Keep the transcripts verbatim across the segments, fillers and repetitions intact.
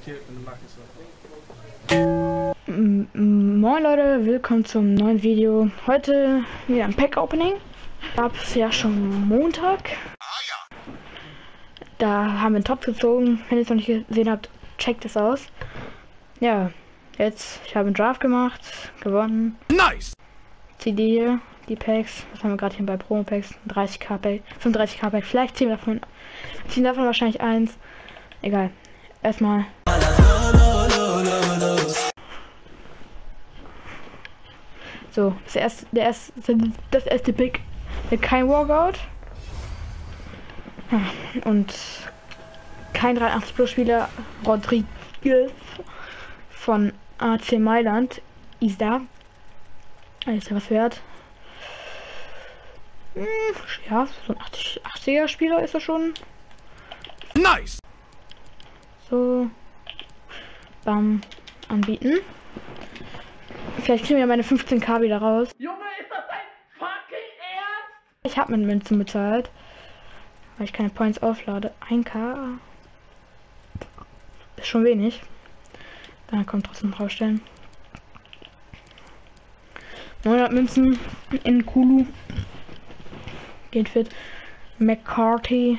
Moin Leute, willkommen zum neuen Video. Heute wieder ein Pack-Opening. Gab es ja schon Montag. Da haben wir einen Top gezogen. Wenn ihr es noch nicht gesehen habt, checkt es aus. Ja, jetzt, ich habe einen Draft gemacht, gewonnen. Nice! C D hier, die Packs. Was haben wir gerade hier bei Promo-Packs? dreißig K Pack, fünfunddreißig K Pack. Vielleicht ziehen wir davon, ziehen davon wahrscheinlich eins. Egal. Erstmal. So, das erste, der erste, das erste Pick, kein Walkout. Und kein dreiundachtzig Plus Spieler, Rodriguez von A C Mailand ist da. Ist ja was wert. Hm, ja, so ein achtziger Spieler ist er schon. Nice! So. Bam. Anbieten. Vielleicht kriegen wir meine fünfzehn K wieder raus. Junge, ist das dein fucking Ernst? Ich habe mit Münzen bezahlt. Weil ich keine Points auflade. ein K. Ist schon wenig. Dann kommt trotzdem draufstellen. neunhundert Münzen in Kulu. Geht fit. McCarthy.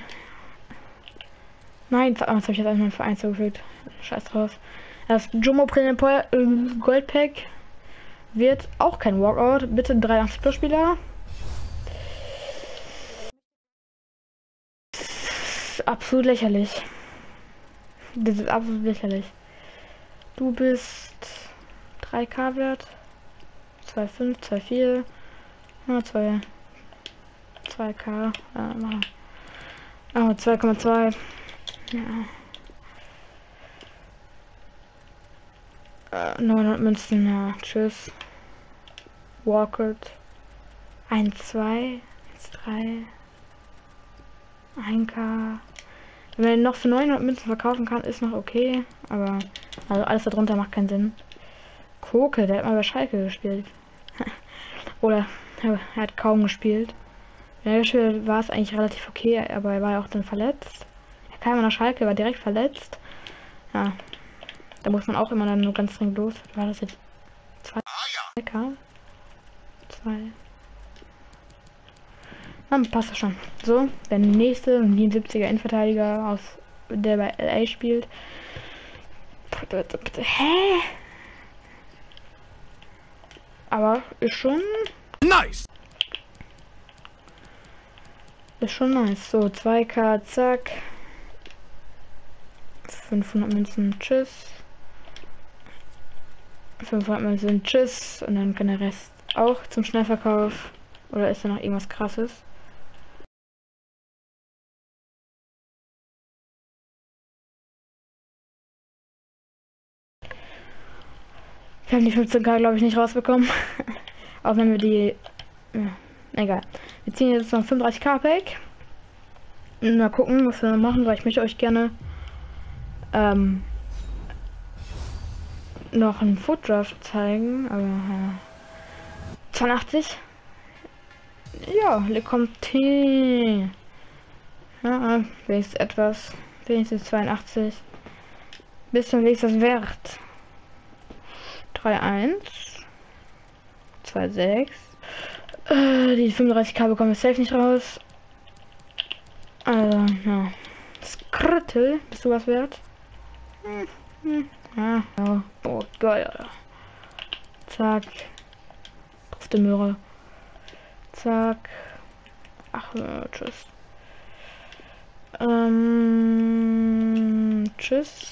Nein, das habe ich jetzt einmal für eins zugefügt. Scheiß drauf. Das Jumbo Premium Gold Pack wird auch kein Walkout. Bitte dreiundachtzig Plus Spieler. Absolut lächerlich. Das ist absolut lächerlich. Du bist drei K wert. zwei Komma fünf, zwei Komma vier. Ja, zwei. zwei K. Ja, machen. Oh, zwei Komma zwei. Ja. Äh, neunhundert Münzen, ja, tschüss. Walkout. eins, zwei, eins, drei. ein K. Wenn man noch für neunhundert Münzen verkaufen kann, ist noch okay. Aber also alles darunter macht keinen Sinn. Koke, der hat mal bei Schalke gespielt. Oder er hat kaum gespielt. Wenn er gespielt hat, war es eigentlich relativ okay, aber er war ja auch dann verletzt. Er kam nach Schalke, war direkt verletzt. Ja. Da muss man auch immer dann nur ganz dringend los. War das jetzt zwei K? zwei. Dann passt das schon. So, der nächste siebenundsiebziger Innenverteidiger aus der bei L A spielt. Hä? Aber ist schon nice. Ist schon nice. So, zwei K, zack. fünfhundert Münzen, tschüss. fünfhundert Münzen, tschüss. Und dann kann der Rest auch zum Schnellverkauf. Oder ist da noch irgendwas Krasses? Wir haben die fünfzehn K, glaube ich, nicht rausbekommen. Auch wenn wir die... Ja, egal. Wir ziehen jetzt noch fünfunddreißig K Pack. Mal gucken, was wir noch machen, weil ich möchte euch gerne ähm, noch einen Foot Draft zeigen. Aber äh, zweiundachtzig. Ja, Le Comte. Ja, wenigstens etwas. Wenigstens zweiundachtzig. Bisschen wenigstens wert. drei eins. zwei sechs. Äh, die fünfunddreißig K bekommen wir safe nicht raus. Also, ja. Skrittel, bist du was wert? Hm, hm, ja, ja. Oh, geil. Zack. Auf die Möhre. Zack. Ach, äh, tschüss. Ähm, tschüss.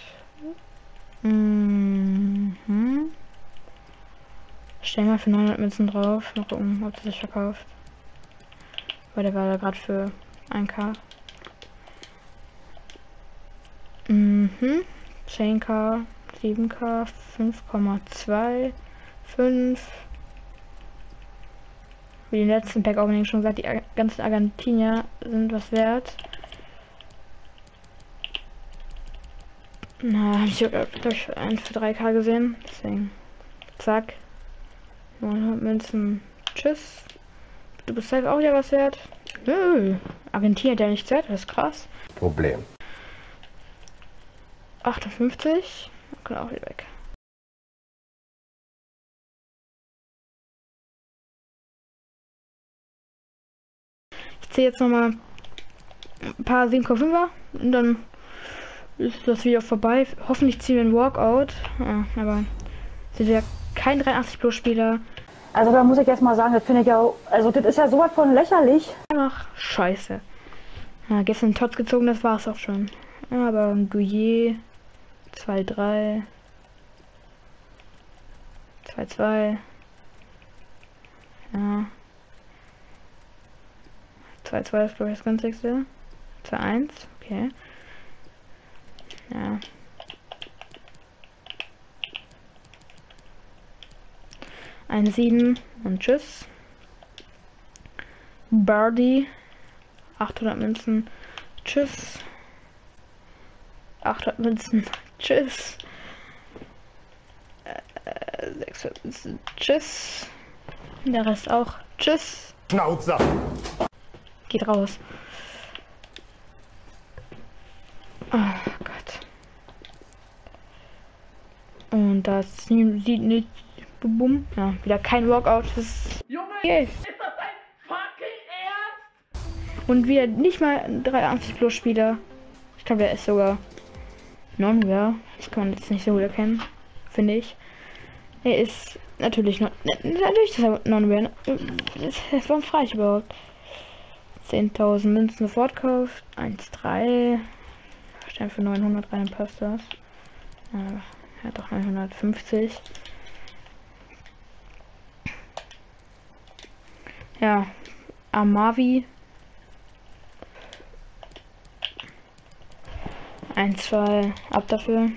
Mhm. Stellen wir für neunhundert Münzen drauf. Mal gucken, ob das sich verkauft. Weil der war da gerade für ein K. Mhm. zehn K, sieben K, fünf Komma zwei, fünf. Wie den letzten Pack Opening schon gesagt, die ganzen Argentinier sind was wert. Na, ich habe durch eins für drei K gesehen. Deswegen. Zack. neunhundert Münzen. Tschüss. Du bist halt auch wieder was wert. Nö. Argentinien hat ja nichts wert, das ist krass. Problem. achtundfünfzig. Okay, auch wieder weg. Ich ziehe jetzt nochmal ein paar sieben Komma fünfer und dann ist das Video vorbei. Hoffentlich ziehen wir ein Walkout. Ja, aber sind ja kein dreiundachtzig Plus Spieler. Also da muss ich jetzt mal sagen, das finde ich ja, also das ist ja sowas von lächerlich. Einfach scheiße. Ja, gestern Tots gezogen, das war's auch schon. Ja, aber ein Douillet zwei drei zwei zwei ja zwei zwei ist glaube ich das günstigste. zwei eins, okay. Ja. Ein sieben und tschüss. Birdie. achthundert Münzen. Tschüss. achthundert Münzen. Tschüss. Äh, sechshundert Münzen. Tschüss. Der Rest auch. Tschüss. Schnauzer. Geht raus. Oh Gott. Und das sieht nicht. Bum. Ja, wieder kein Walkout. Das ist Junge, okay. ist das dein fucking Ernst? Und wieder nicht mal ein dreiundachtzig Plus Spieler. Ich glaube, der ist sogar Non-Rare. Das kann man jetzt nicht so gut erkennen, finde ich. Er ist natürlich non natürlich ist er Non-Rare. Es war frei überhaupt. zehntausend Münzen sofort kauft. eins drei. Stellen für neunhundert rein, passt das. Ja, er hat doch neunhundertfünfzig. Ja, Amavi. eins, zwei, ab dafür.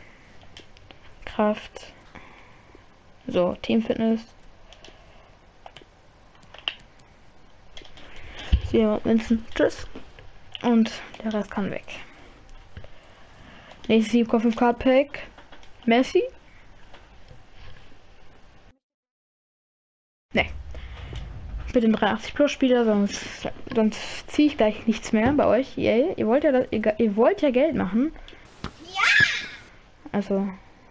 Kraft. So, Teamfitness. Hier Münzen. Tschüss. Und der Rest kann weg. Nächstes sieben Komma fünf Card Pack. Messi. Ne. Bitte ein dreiundachtzig Plus Spieler, sonst, sonst ziehe ich gleich nichts mehr bei euch. Yay. Ihr wollt ja das, ihr, ihr wollt ja Geld machen. Ja. Also.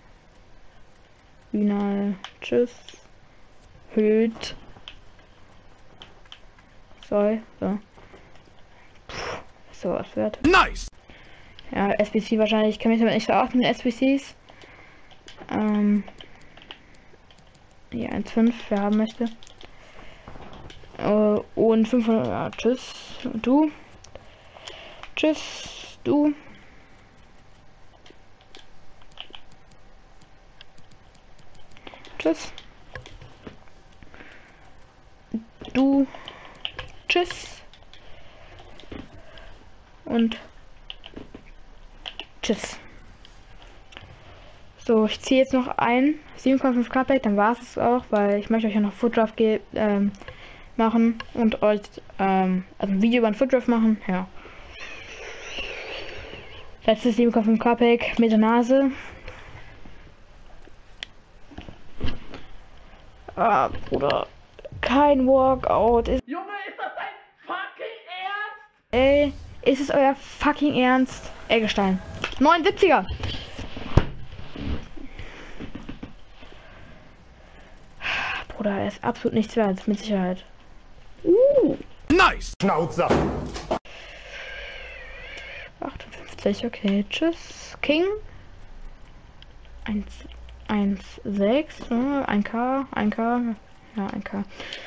Final. Tschüss. Hüt. So. So. Puh, so was wert. Nice. Ja, S B C wahrscheinlich. Ich kann mich damit nicht so aus mit den S B Cs. Ähm. Hier eins Komma fünf, wer haben möchte. Uh, und fünfhundert. Ja, tschüss. Und du. Tschüss. Du. Tschüss. Du. Tschüss. Und tschüss. So, ich ziehe jetzt noch ein sieben Komma fünf K Pack, dann war es auch, weil ich möchte euch ja noch Footdraft ähm, machen und euch ähm, also ein Video über ein Footdraft machen. Ja. Letztes sieben Komma fünf K Pack mit der Nase. Ah, Bruder. Kein Walkout. Ist Junge, ist das dein fucking Ernst? Ey, ist es euer fucking Ernst? Eggestein. neunundsiebziger. Bruder, er ist absolut nichts wert, mit Sicherheit. Uh. Nice. Schnauzer. achtundfünfzig, okay. Tschüss. King. eins, eins, sechs, ne? ein K, ein K. Ja, ein K.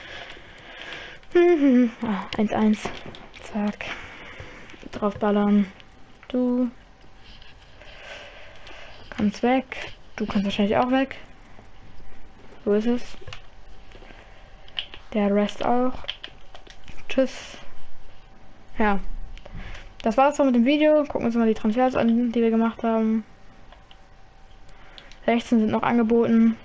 Mhm. Ah, eins, eins. Zack. Draufballern. Du kannst weg. Du kannst wahrscheinlich auch weg. So ist es. Der Rest auch. Tschüss. Ja. Das war's dann mit dem Video. Gucken wir uns mal die Transfers an, die wir gemacht haben. sechzehn sind noch angeboten.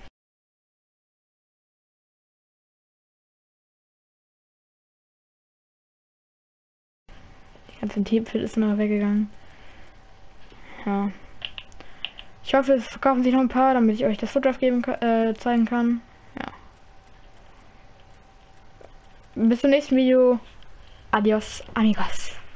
Die ganzen Teamfit ist noch weggegangen. Ja. Ich hoffe, es verkaufen sich noch ein paar, damit ich euch das Footdraft geben äh, zeigen kann. Ja. Bis zum nächsten Video. Adios, amigos.